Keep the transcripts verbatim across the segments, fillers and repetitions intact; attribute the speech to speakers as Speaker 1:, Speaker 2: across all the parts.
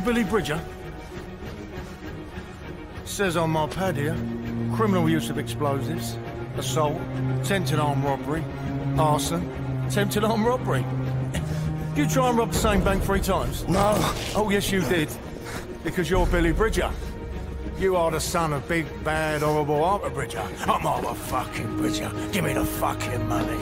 Speaker 1: Billy Bridger? Says on my pad here, criminal use of explosives, assault, attempted armed robbery, arson, attempted armed robbery. Did you try and rob the same bank three times?
Speaker 2: No.
Speaker 1: Oh, yes, you did. Because you're Billy Bridger. You are the son of big, bad, horrible Arthur Bridger. I'm Arthur fucking Bridger. Give me the fucking money.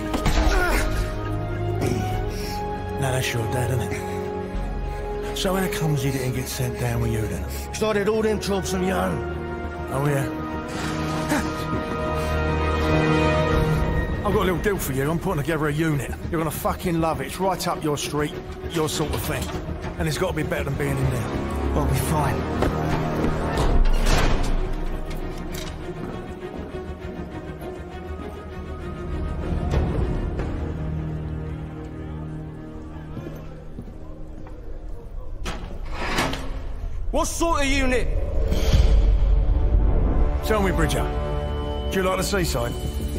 Speaker 1: Now that's your dad, isn't it? So how comes he didn't get sent down with you then?
Speaker 2: Started all them jobs on your own.
Speaker 1: Oh, yeah? I've got a little deal for you. I'm putting together a unit. You're gonna fucking love it. It's right up your street, your sort of thing. And it's got to be better than being in there.
Speaker 2: I'll be fine.
Speaker 3: What sort of unit?
Speaker 1: Tell me, Bridger, do you like the seaside?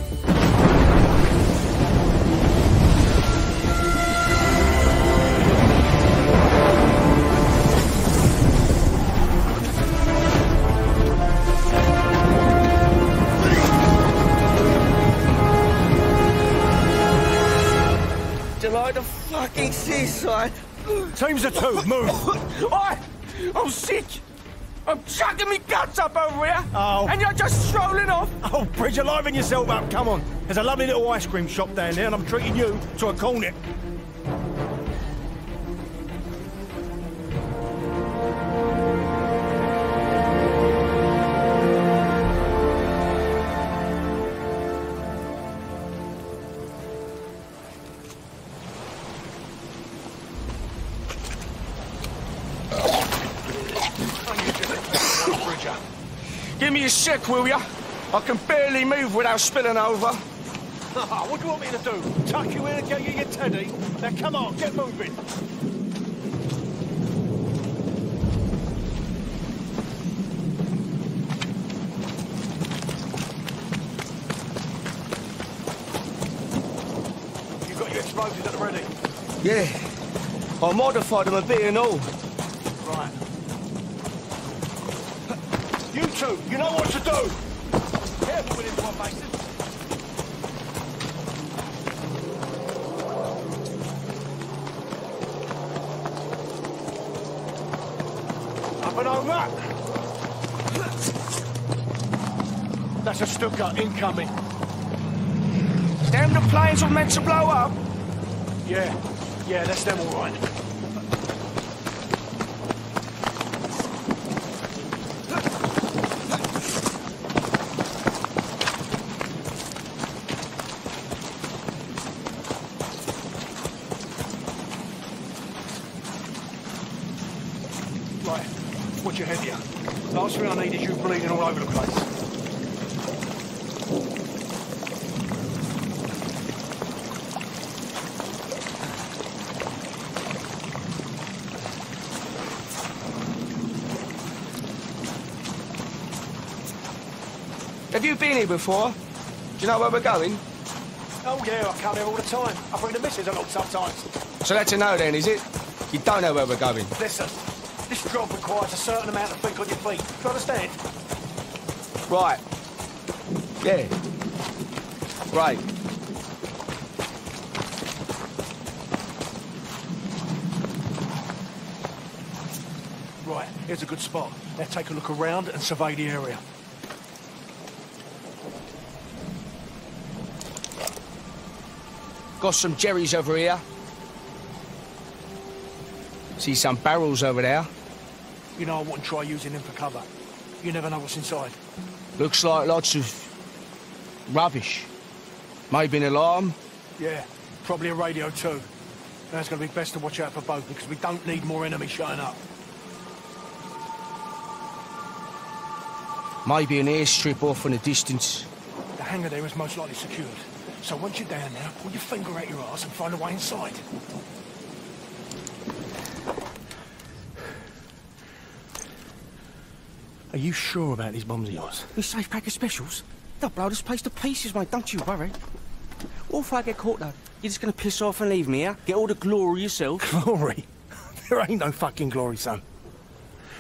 Speaker 3: Do you like the fucking seaside?
Speaker 1: Teams of two, move!
Speaker 3: Oi! I'm sick! I'm chucking me guts up over here!
Speaker 1: Oh.
Speaker 3: And you're just strolling off!
Speaker 1: Oh, Bridger, liven yourself up, come on. There's a lovely little ice cream shop down there and I'm treating you to a cornet.
Speaker 3: Give me a sec, will ya? I can barely move without spilling over.
Speaker 1: What do you want me to do? Tuck you in and get you your teddy? Now come on, get moving. You got your explosives at the ready?
Speaker 3: Yeah. I modified them a bit and all.
Speaker 1: Right. You two, you know what to do! Careful with him, one bases. Up and over! That's a Stuka incoming.
Speaker 3: Damn, the planes were meant to blow up.
Speaker 1: Yeah, yeah, that's them all right. Right, what's your head here? Last thing I need is you bleeding all over the place.
Speaker 3: Have you been here before? Do you know where we're going?
Speaker 1: Oh yeah, I come here all the time. I bring the missus along sometimes.
Speaker 3: So that's a no then, is it? You don't know where we're going?
Speaker 1: Listen, this job requires a certain amount of think on your feet. Do you understand?
Speaker 3: Right. Yeah. Right.
Speaker 1: Right, here's a good spot. Now take a look around and survey the area.
Speaker 3: Got some jerrys over here. See some barrels over there.
Speaker 1: You know I wouldn't try using them for cover. You never know what's inside.
Speaker 3: Looks like lots of rubbish. Maybe an alarm.
Speaker 1: Yeah, probably a radio too. Now it's going to be best to watch out for both because we don't need more enemies showing up.
Speaker 3: Maybe an airstrip off in the distance.
Speaker 1: The hangar there is most likely secured. So once you're down there, pull your finger out your arse and find a way inside. Are you sure about these bombs of yours?
Speaker 3: This safe pack of specials? They'll blow this place to pieces, mate, don't you worry. What if I get caught, though? You're just gonna piss off and leave me, yeah? Get all the glory yourself?
Speaker 1: Glory? There ain't no fucking glory, son.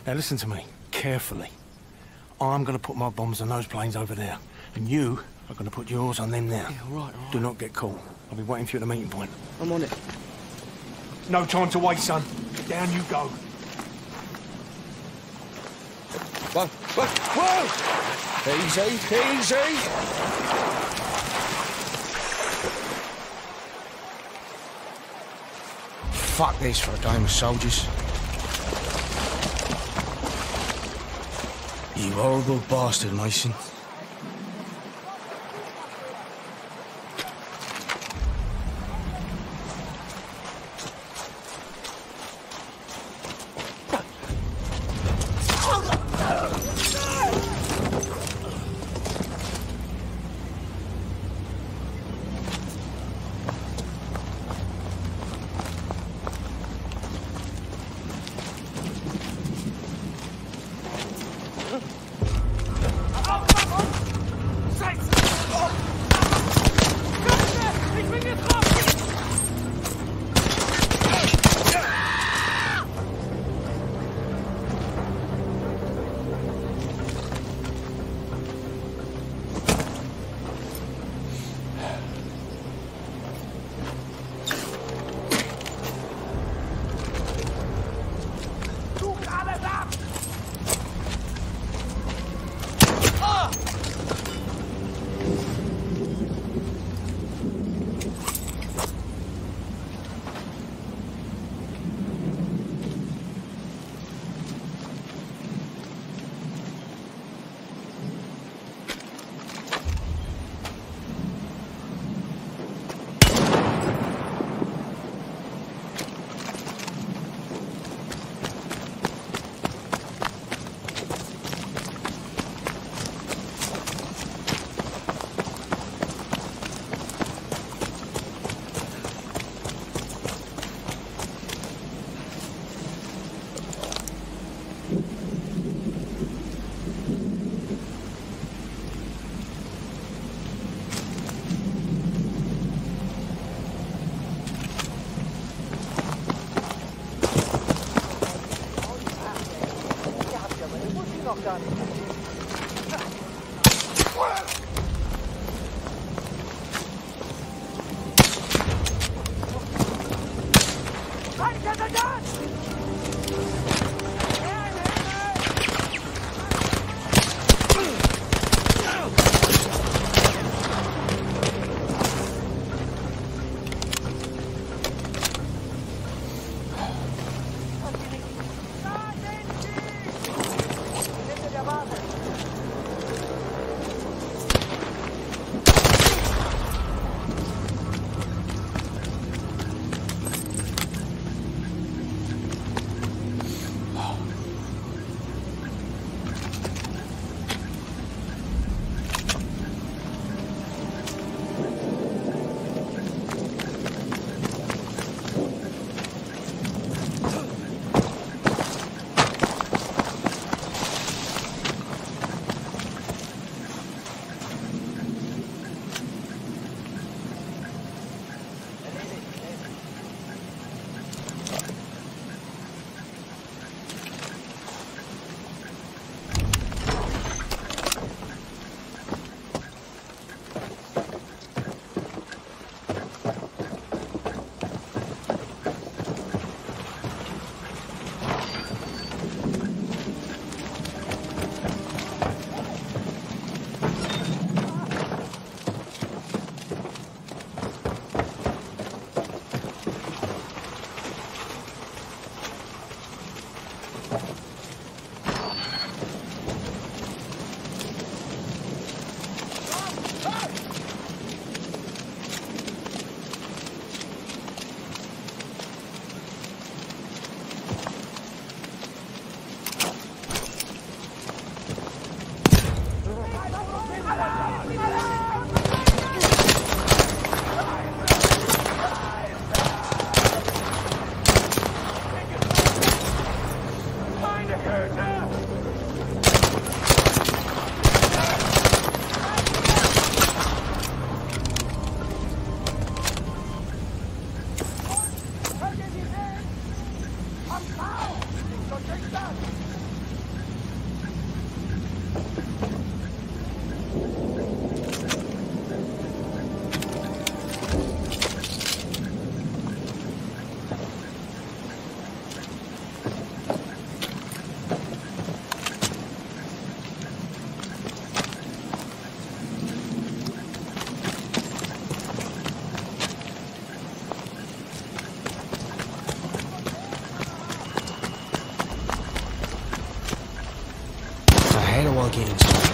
Speaker 1: Now listen to me, carefully. I'm gonna put my bombs on those planes over there, and you are gonna put yours on them now.
Speaker 3: Yeah, all right, all right.
Speaker 1: Do not get caught. I'll be waiting for you at the meeting point.
Speaker 3: I'm on it.
Speaker 1: No time to waste, son. Down you go.
Speaker 3: Whoa, whoa, whoa! Easy, easy! Fuck this for a game of soldiers. You horrible bastard, Mason. I get inside.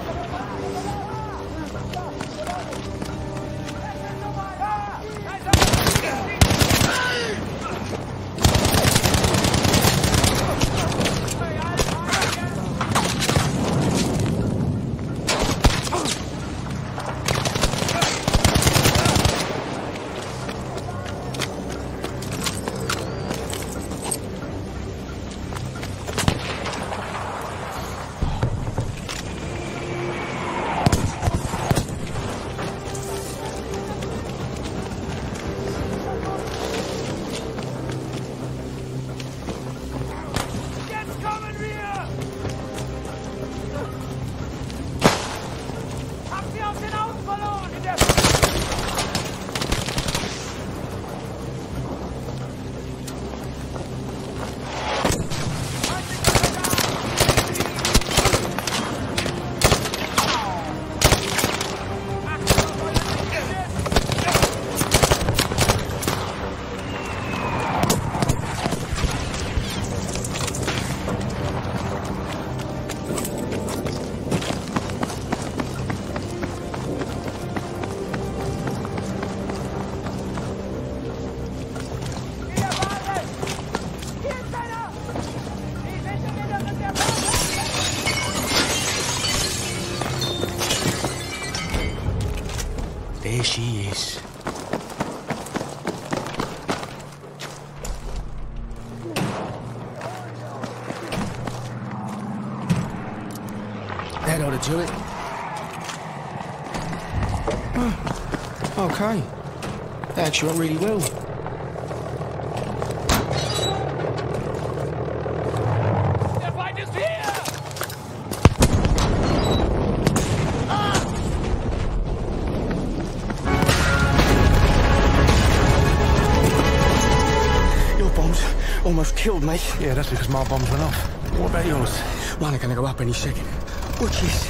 Speaker 3: There she is. That ought to do it. Oh, okay. That actually went really well.
Speaker 4: Der Feind ist hier!
Speaker 3: Almost killed me.
Speaker 1: Yeah, that's because my bombs went off. What about yours?
Speaker 3: Mine are gonna go up any second. Watch this.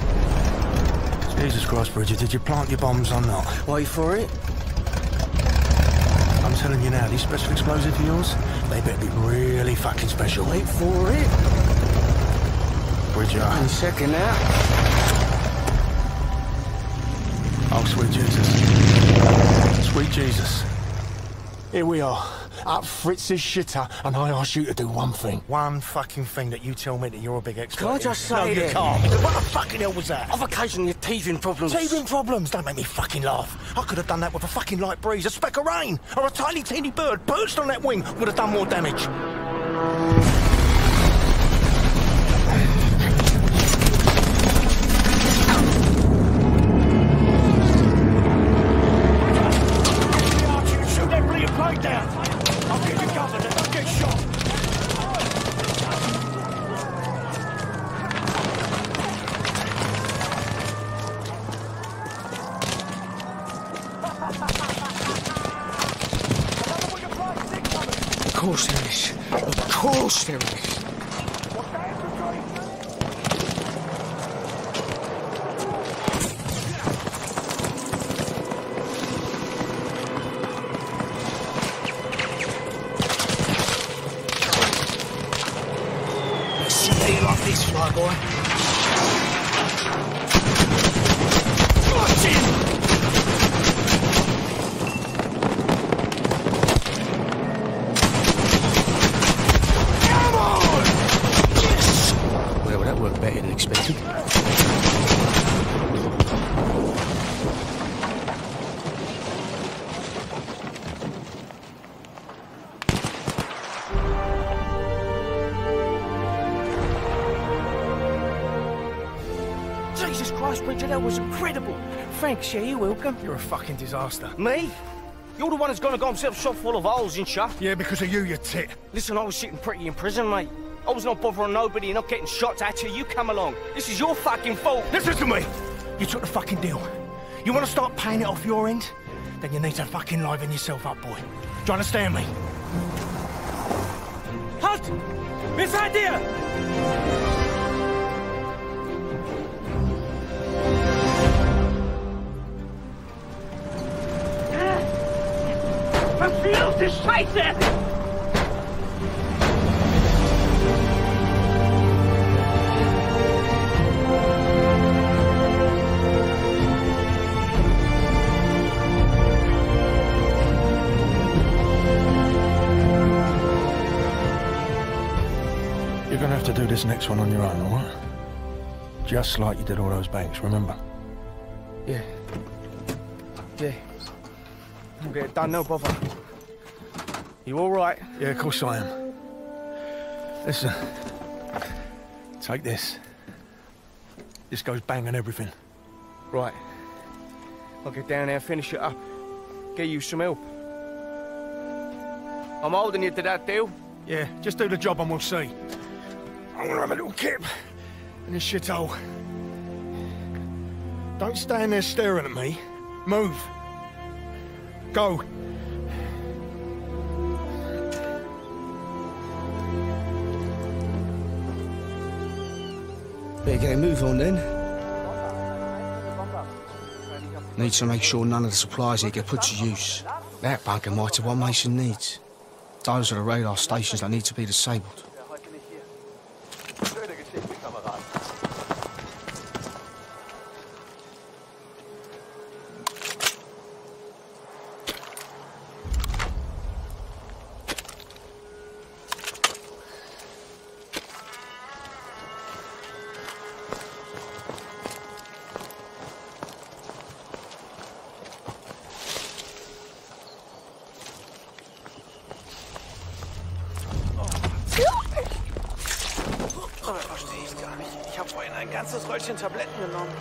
Speaker 1: Jesus Christ, Bridget, did you plant your bombs or not?
Speaker 3: Wait for it.
Speaker 1: I'm telling you now, these special explosives of yours, they better be really fucking special.
Speaker 3: Wait for it.
Speaker 1: Bridget.
Speaker 3: Any second now.
Speaker 1: Oh, sweet Jesus. Sweet Jesus. Here we are. Up Fritz's shitter, and I ask you to do one thing. One fucking thing that you tell me that you're a big expert
Speaker 3: Can I
Speaker 1: in.
Speaker 3: just say
Speaker 1: No, you
Speaker 3: that?
Speaker 1: can't. What the fucking hell was that?
Speaker 3: I've occasionally had teething problems.
Speaker 1: Teething problems? Don't make me fucking laugh. I could have done that with a fucking light breeze, a speck of rain, or a tiny teeny bird perched on that wing would have done more damage. Shoot that bleeding plate down. I'll get you covered and don't get shot.
Speaker 3: Of course there is. Of course there is. See how you like this, fly boy. Watch him! Better than expected. Jesus Christ, Bridget, that was incredible. Thanks, yeah, you're welcome.
Speaker 1: You're a fucking disaster.
Speaker 3: Me? You're the one who's gonna got himself shot full of holes, ain't ya?
Speaker 1: Yeah, because of you, you tit.
Speaker 3: Listen, I was sitting pretty in prison, mate. I was not bothering nobody and not getting shots at you. You come along. This is your fucking fault.
Speaker 1: Listen to me. You took the fucking deal. You want to start paying it off your end? Then you need to fucking liven yourself up, boy. Do you understand me?
Speaker 4: Halt! Wer seid ihr? Verfluchte Scheiße!
Speaker 1: this next one on your own, all right? Just like you did all those banks, remember?
Speaker 3: Yeah. Yeah. I'll get it done, no bother. You all right?
Speaker 1: Yeah, of course I am. Listen. Take this. This goes bang on everything.
Speaker 3: Right. I'll get down there, finish it up. Get you some help. I'm holding you to that deal.
Speaker 1: Yeah, just do the job and we'll see. I'm gonna have a little kip in this shithole. Don't stand there staring at me. Move. Go.
Speaker 2: Better get a move on then. Need to make sure none of the supplies here get put to use. That bunker might have what Mason needs. Those are the radar stations that need to be disabled.
Speaker 4: Ein ganzes Röllchen Tabletten genommen.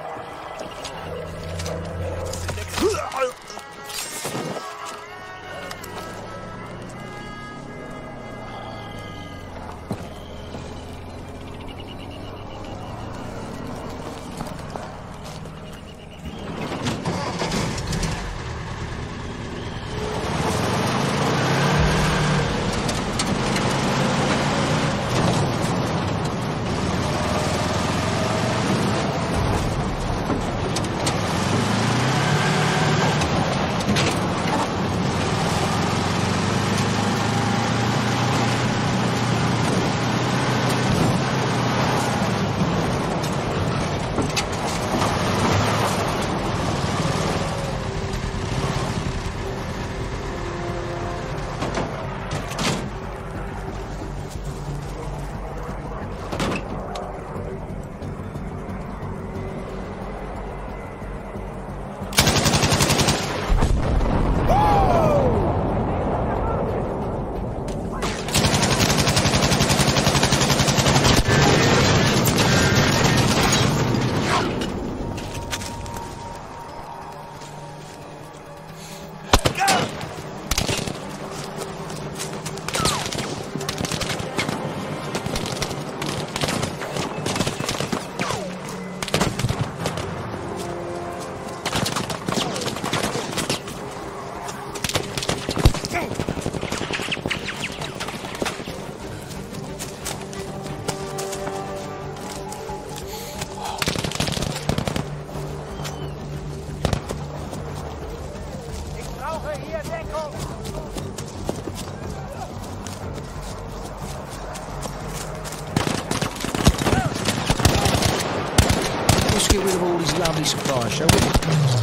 Speaker 2: Let's get rid of all these lovely supplies, shall we?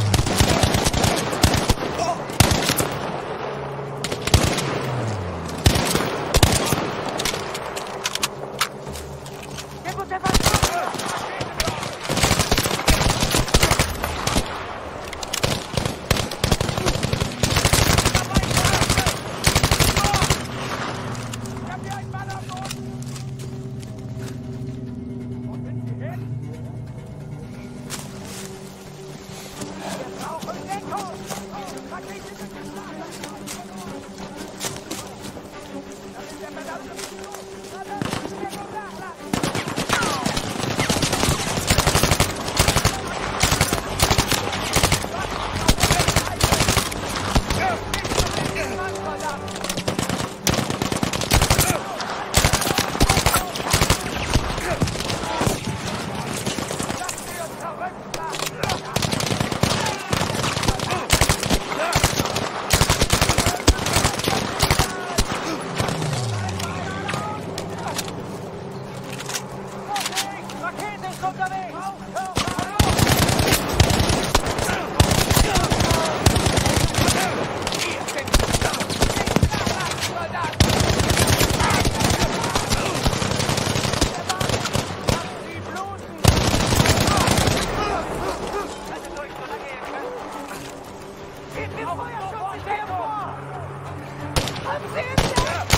Speaker 5: Geht mir Feuerschutz hinterher vor! Haben Sie entdeckt!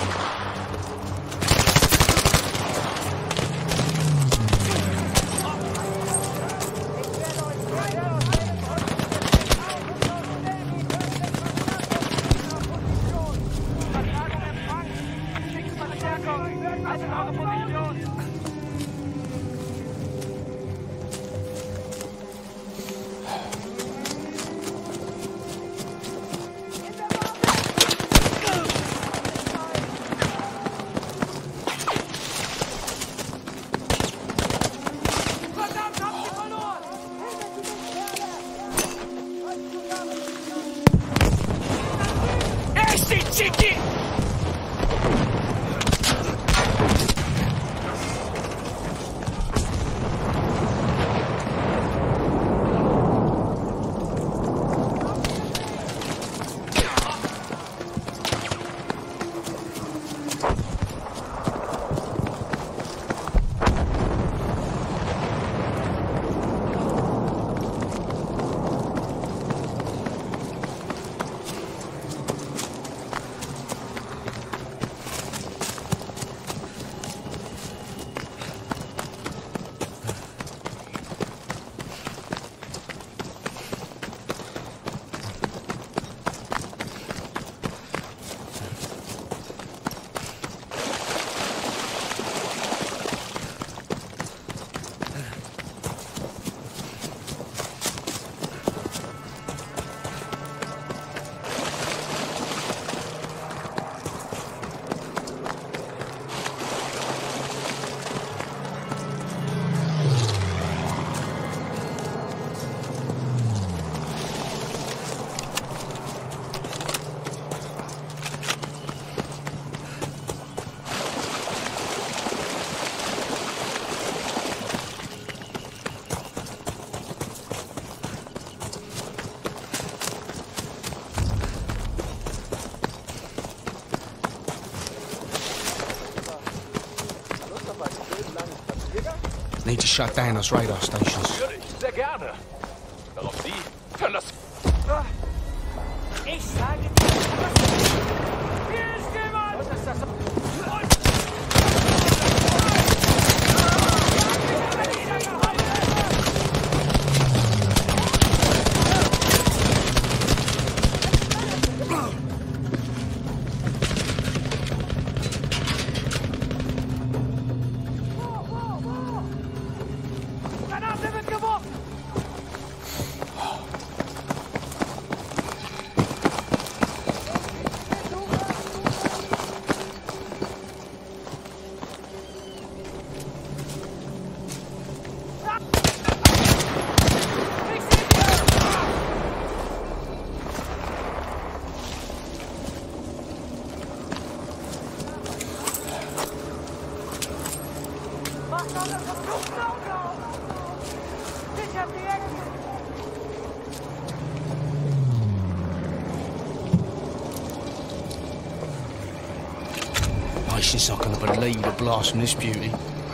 Speaker 2: Need to shut down those radar stations.
Speaker 6: Natürlich, sehr gerne. Darauf Sie können das...
Speaker 5: Ich sage dir, hier ist jemand! Was ist das? Granate wird geworfen!
Speaker 2: She's not going to believe the blast from this beauty.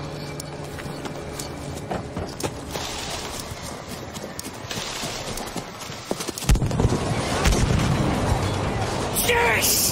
Speaker 2: Yes!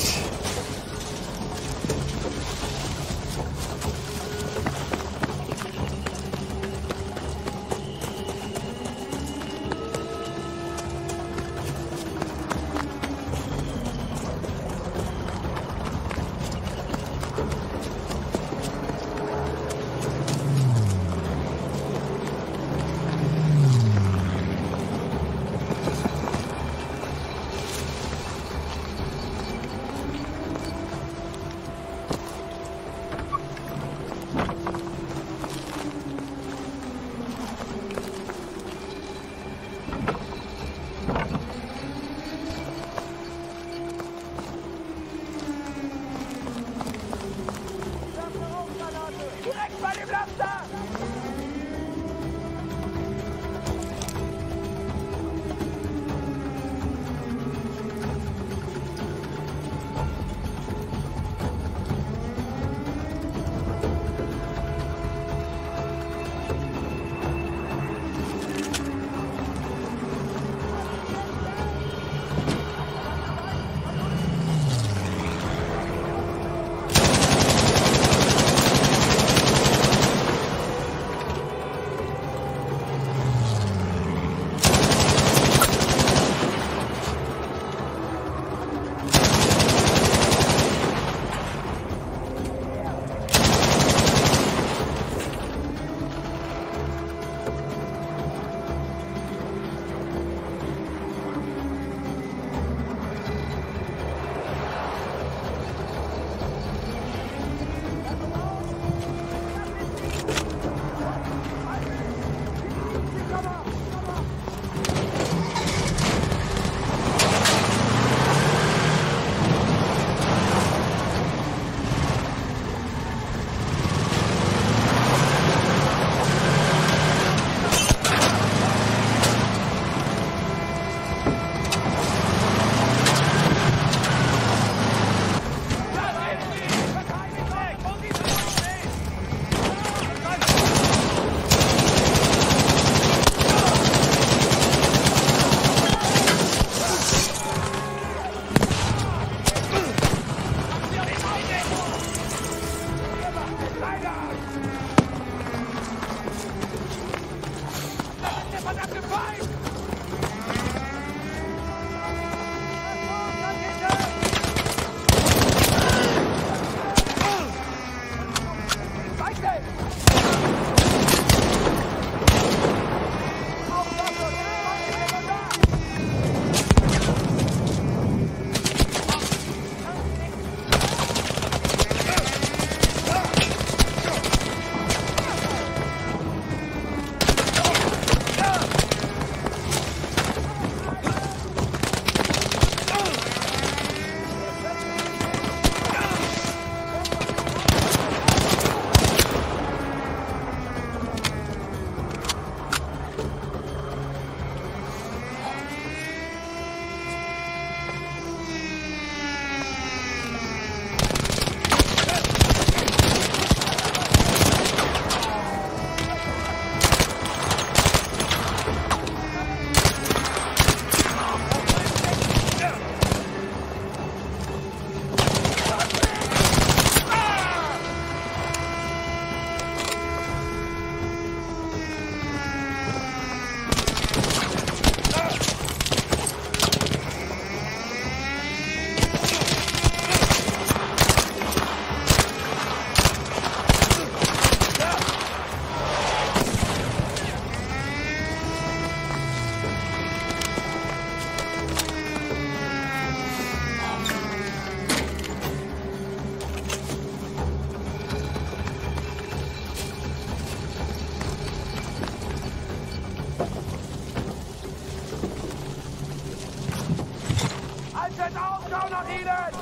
Speaker 5: Deutschland auf, schau nach ihnen!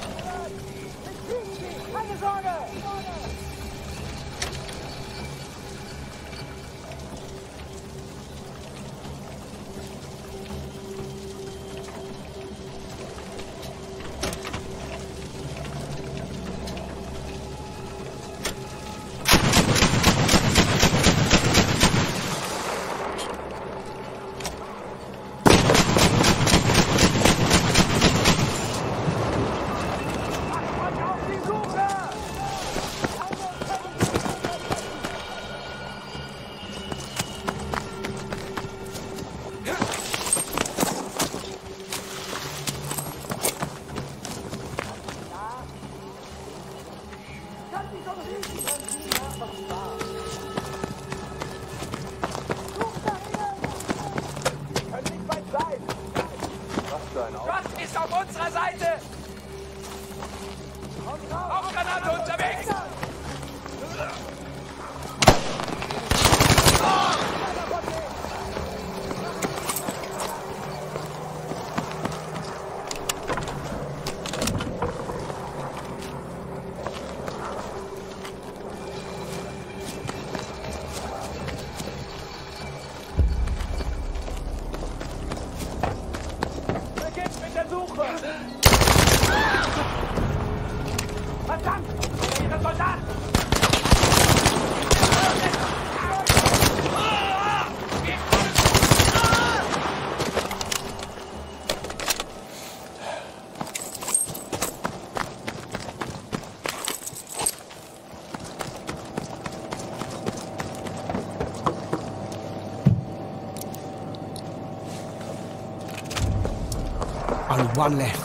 Speaker 5: Keine Sorge! Gott ist auf unserer Seite! Rauchgranate unterwegs! Beginnt mit der Suche! Verdammt! Ihre Soldaten!
Speaker 2: Only one left.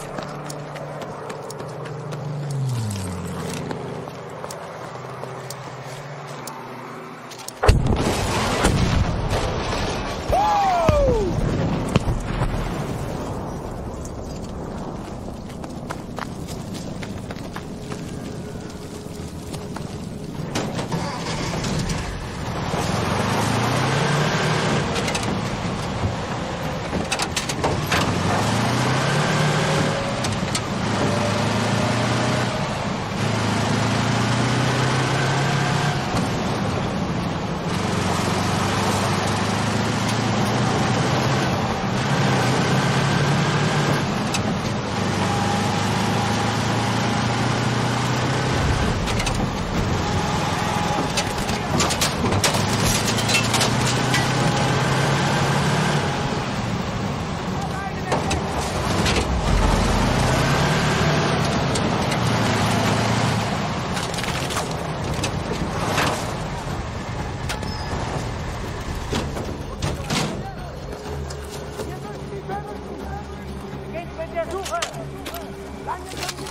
Speaker 5: Beginnt mit der Suche! Lange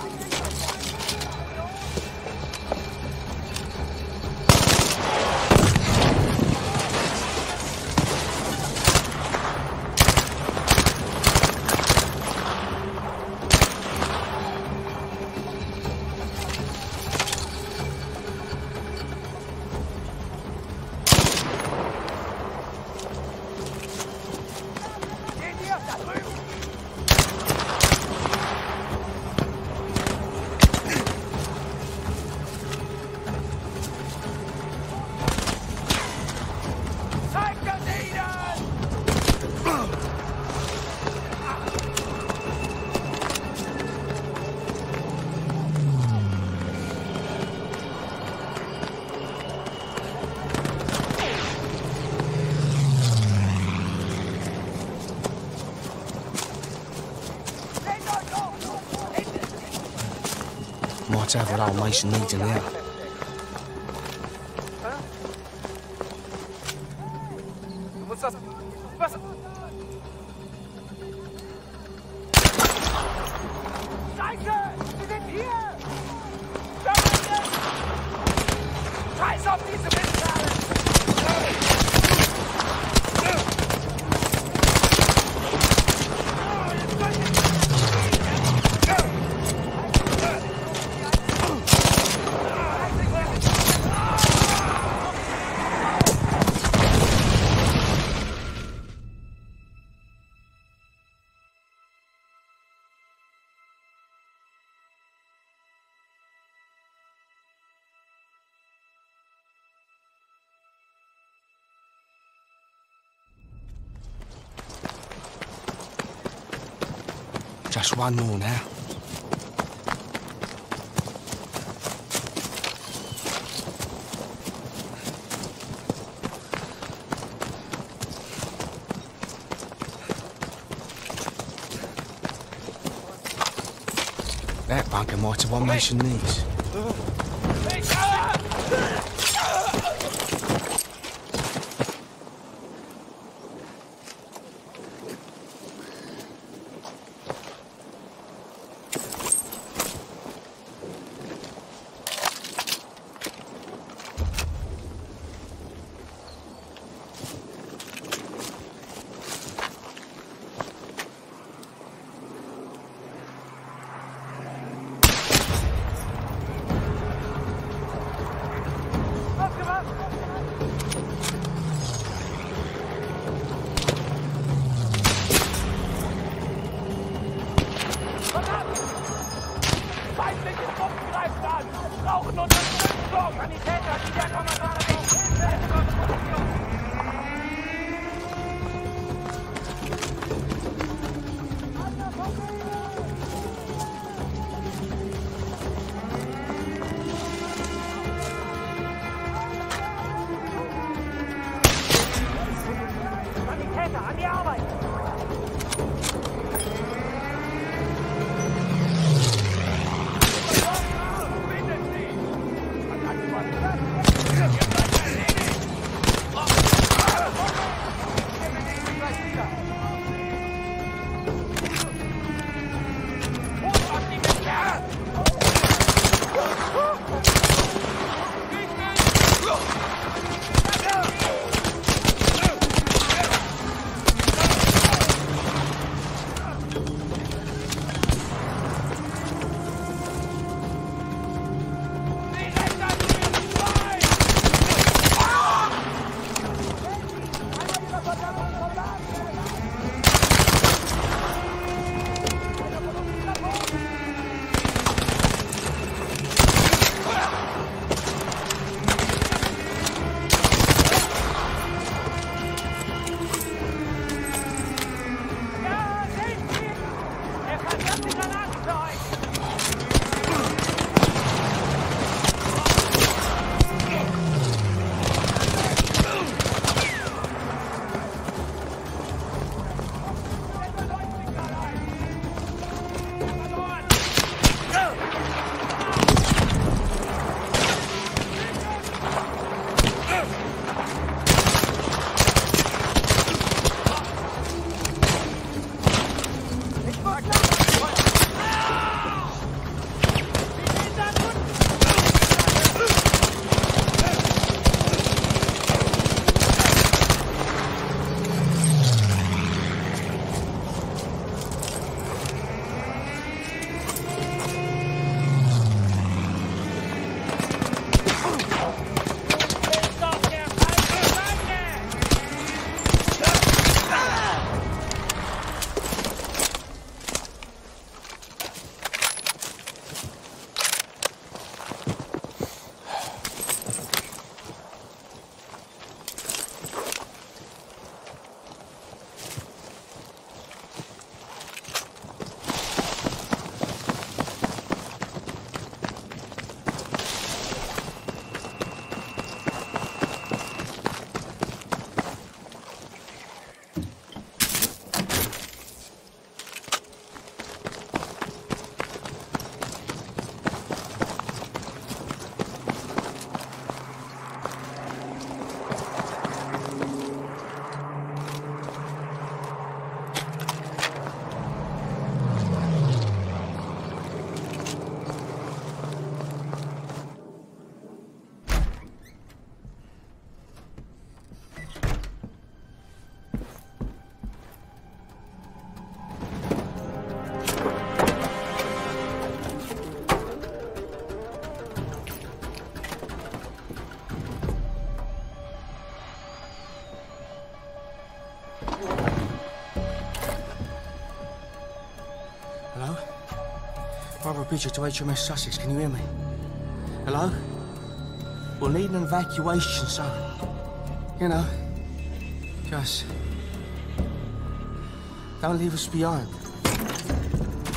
Speaker 5: Seht ihr? Da drüben! Zeigt es ihnen! Seht euch um! Hinten!
Speaker 2: Might have what old Mason needs in there.
Speaker 3: Du musst das... Was?
Speaker 5: Scheiße! Wir sind hier! Scheiße! Scheiß auf diese Mistkerle!
Speaker 2: Just one more now. That bunker might have one Mason needs.
Speaker 3: Barbara Bridger to H M S Sussex, can you hear me? Hello? We'll need an evacuation, so, you know, just don't leave us behind.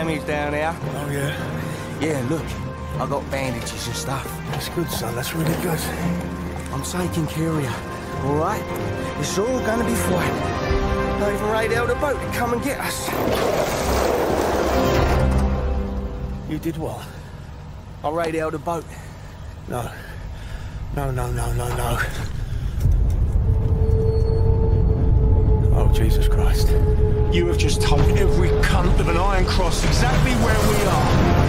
Speaker 3: damage down here.
Speaker 1: Oh, yeah?
Speaker 3: Yeah, look. I got bandages and stuff.
Speaker 1: That's good, son. That's really good.
Speaker 3: I'm taking care of you, all right? It's all gonna be fine. Not even radioed a boat to come and get us.
Speaker 1: You did what?
Speaker 3: I radioed a boat.
Speaker 1: No. No, no, no, no, no. Oh, Jesus Christ. You have just told every cunt with an iron cross exactly where we are.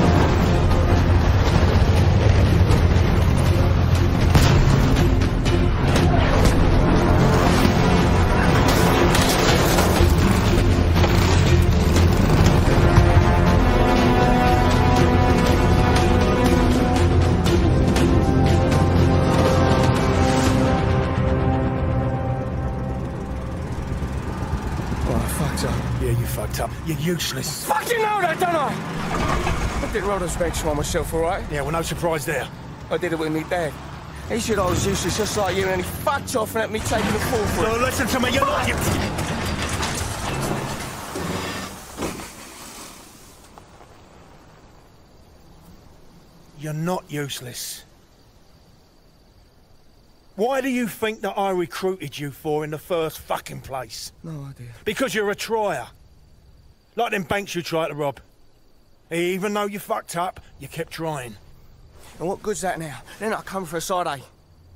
Speaker 1: Up. You're useless.
Speaker 3: Fucking know that, don't I? I did roll those bench on myself, all right?
Speaker 1: Yeah, well, no surprise there.
Speaker 3: I did it with me dad. He said I was useless just like you, and he fucked off and let me take the fall for it.
Speaker 1: So listen to me, you're not... You're not useless. Why do you think that I recruited you for in the first fucking place?
Speaker 3: No idea.
Speaker 1: Because you're a trier. Like them banks you tried to rob. Even though you fucked up, you kept trying.
Speaker 3: And what good's that now? They're not coming for a side, eh?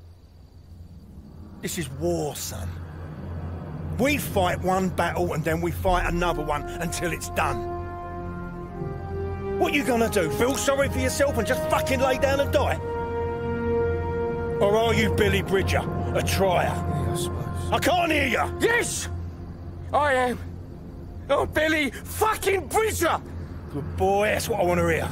Speaker 1: This is war, son. We fight one battle and then we fight another one until it's done. What you gonna do? Feel sorry for yourself and just fucking lay down and die? Or are you Billy Bridger, a trier?
Speaker 3: Yeah, I suppose.
Speaker 1: I can't hear you!
Speaker 3: Yes! I am. Oh, Billy fucking Bridger!
Speaker 1: Good boy, that's what I want to hear.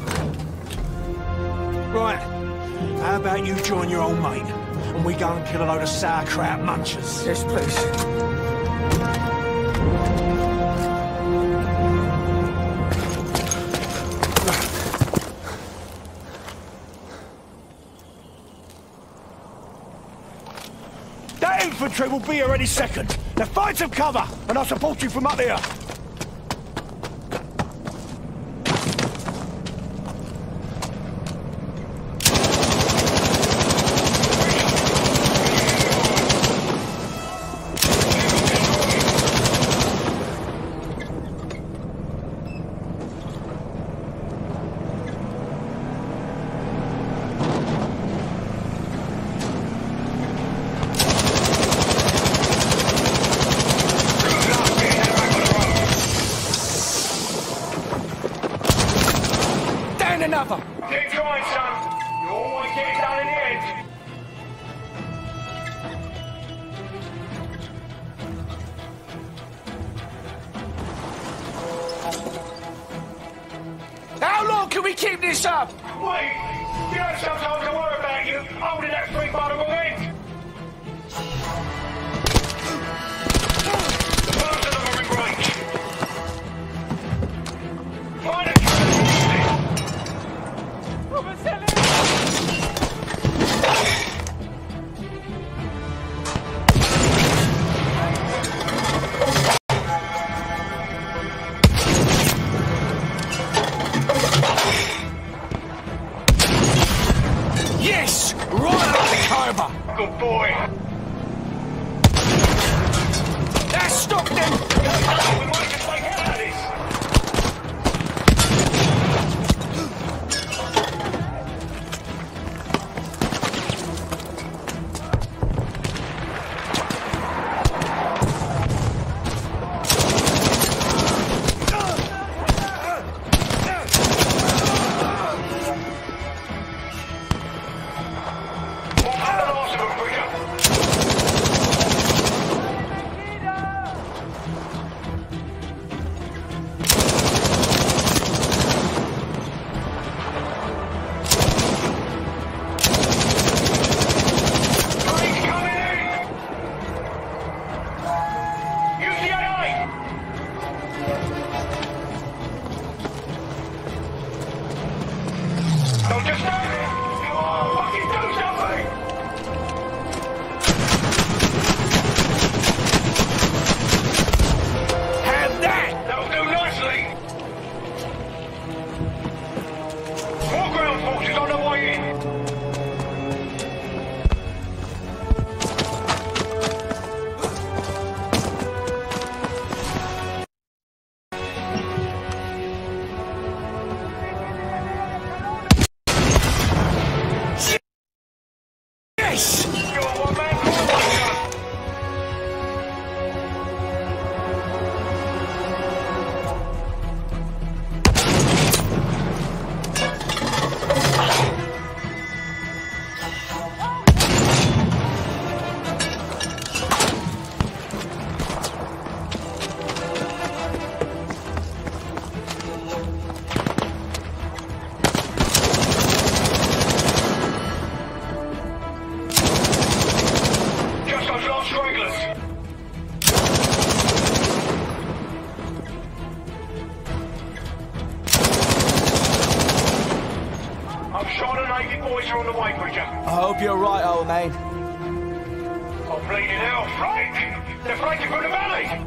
Speaker 1: Right, how about you join your old mate and we go and kill a load of sauerkraut munchers?
Speaker 3: Yes, please.
Speaker 1: That infantry will be here any second. Now find some cover and I'll support you from up here.
Speaker 3: Another.
Speaker 1: Keep going, son. You always get it done in the end.
Speaker 3: How long can we keep this up?
Speaker 1: Wait! You know sometimes I worry about you holding that street by the wrong end. The first of them are in range. Find a
Speaker 3: Yes! Right up the cobra!
Speaker 1: Good
Speaker 7: China Navy boys are on the way, Bridger.
Speaker 3: I hope you're right, old man.
Speaker 7: I'm bleeding hell, Frank! They're flanking from the valley!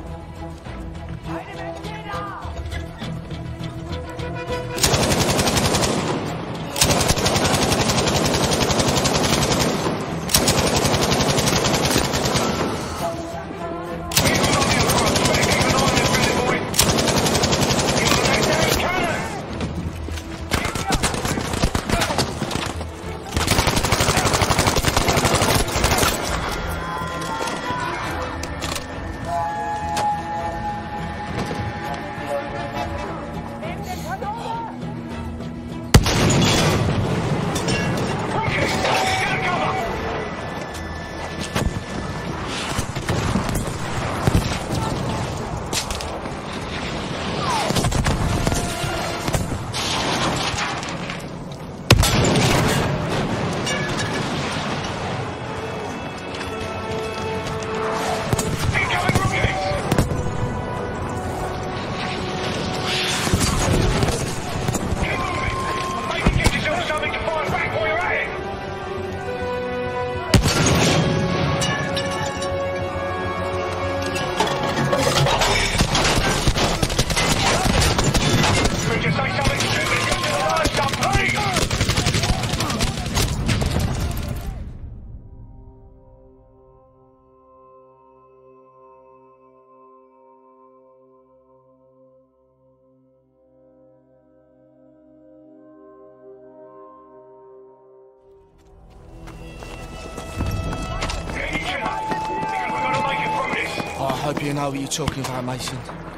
Speaker 2: I hope you know what you're talking about, Mason.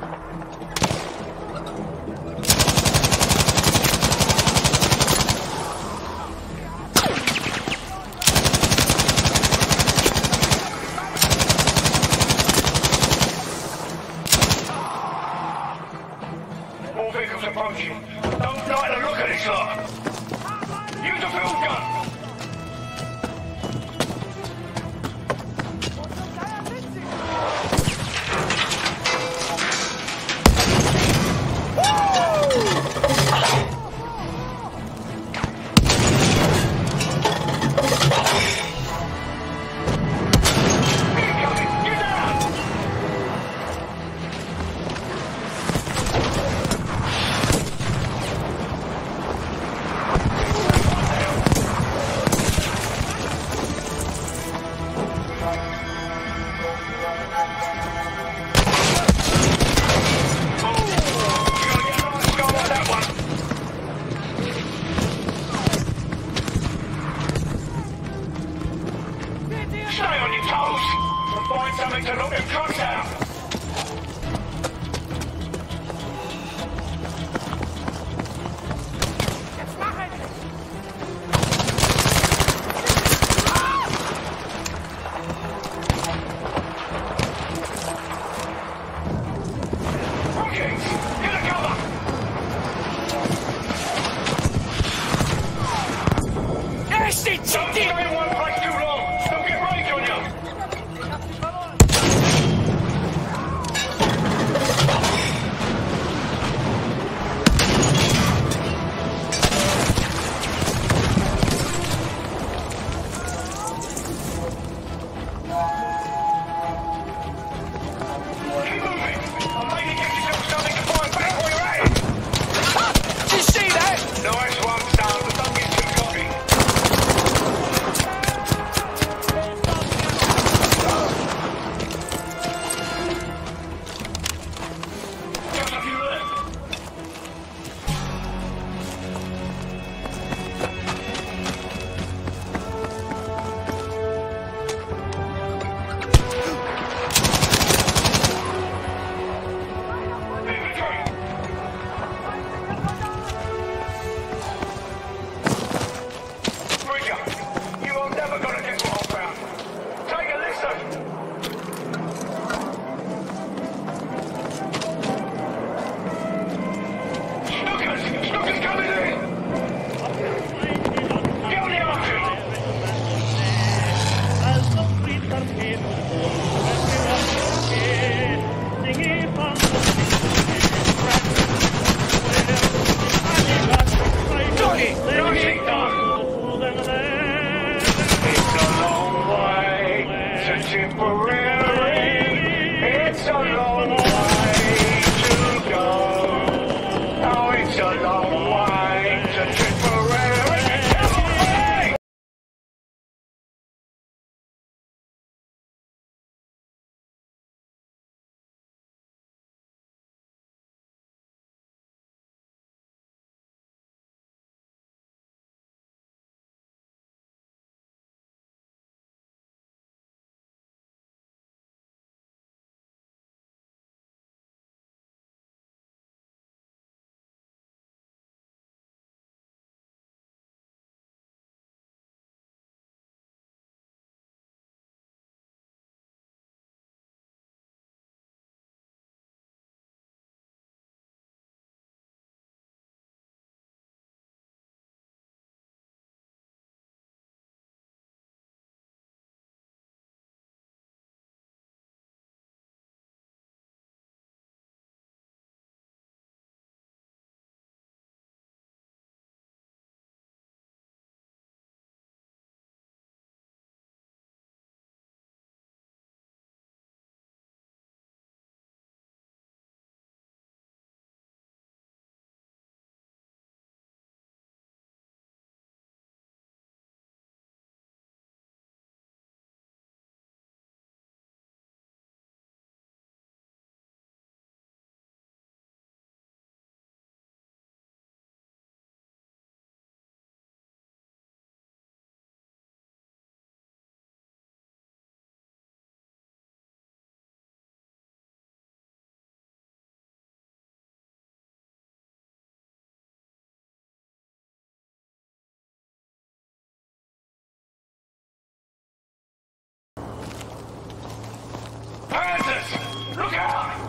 Speaker 7: More vehicles approaching. Don't like the look of this lot. Use a field gun.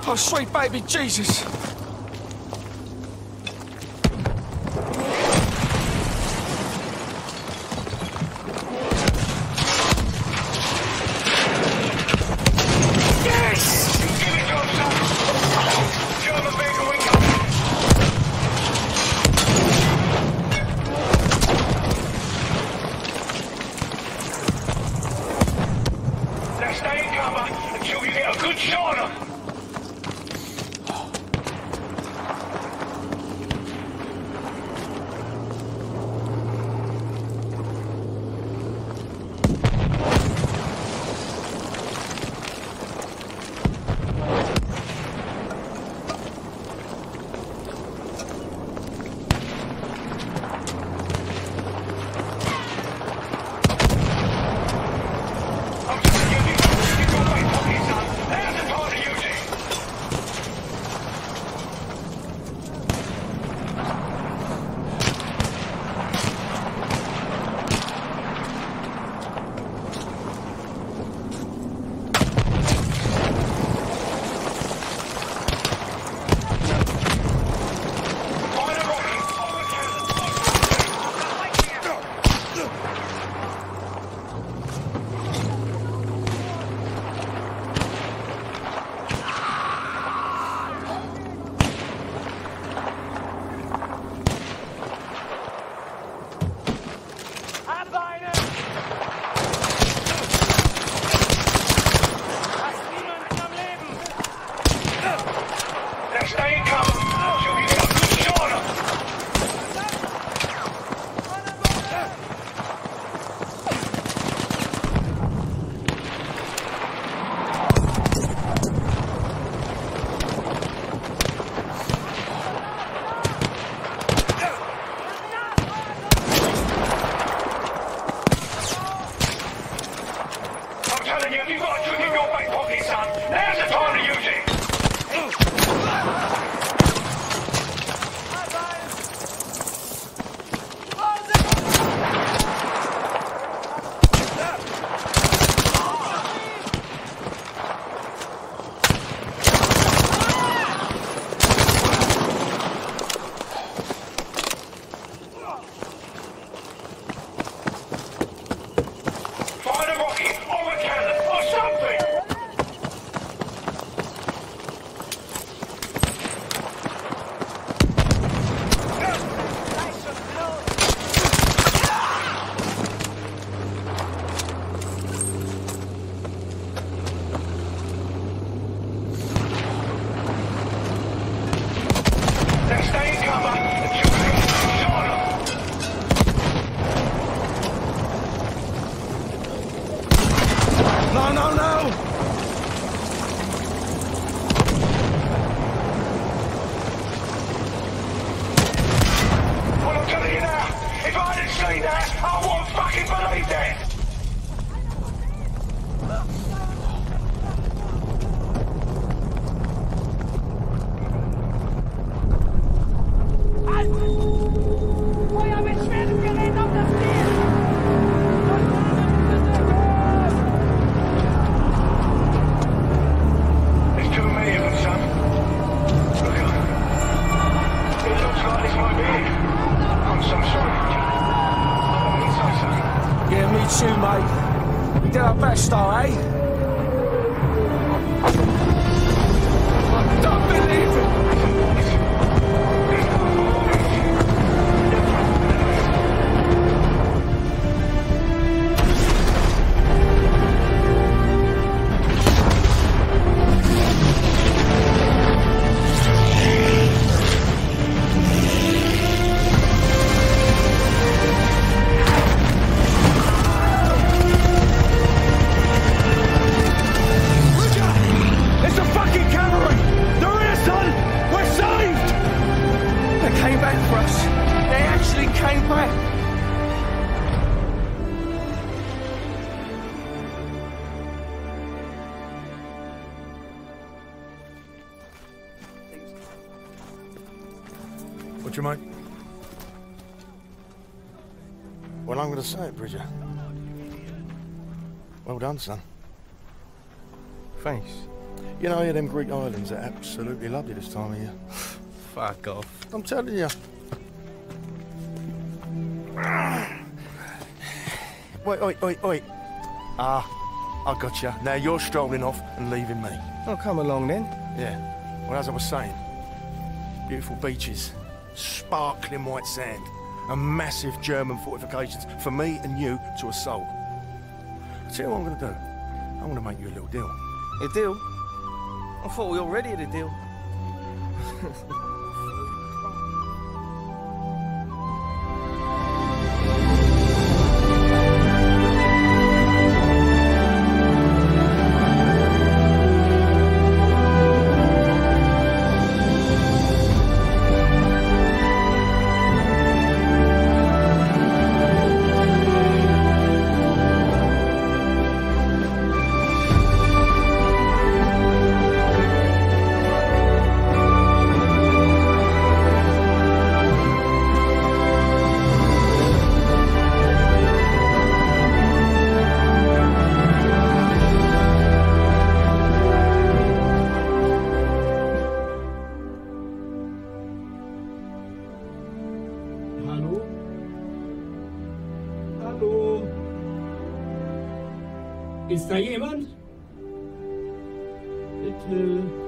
Speaker 2: Oh, sweet baby Jesus.
Speaker 1: What you make? Well, I'm going to say it, Bridger. Well done, son.
Speaker 3: Thanks.
Speaker 1: You know, yeah, them Greek islands are absolutely lovely this time of year.
Speaker 3: Fuck off.
Speaker 1: I'm telling you. Wait, wait, wait, wait. Ah, I got you. Now you're strolling off and leaving me.
Speaker 3: Oh, come along then.
Speaker 1: Yeah. Well, as I was saying, beautiful beaches, sparkling white sand, and massive German fortifications for me and you to assault. I'll tell you what I'm going to do. I'm going to make you a little deal.
Speaker 3: A deal? I thought we already had a deal.
Speaker 8: Hallo? Hallo? Ist da jemand? Bitte.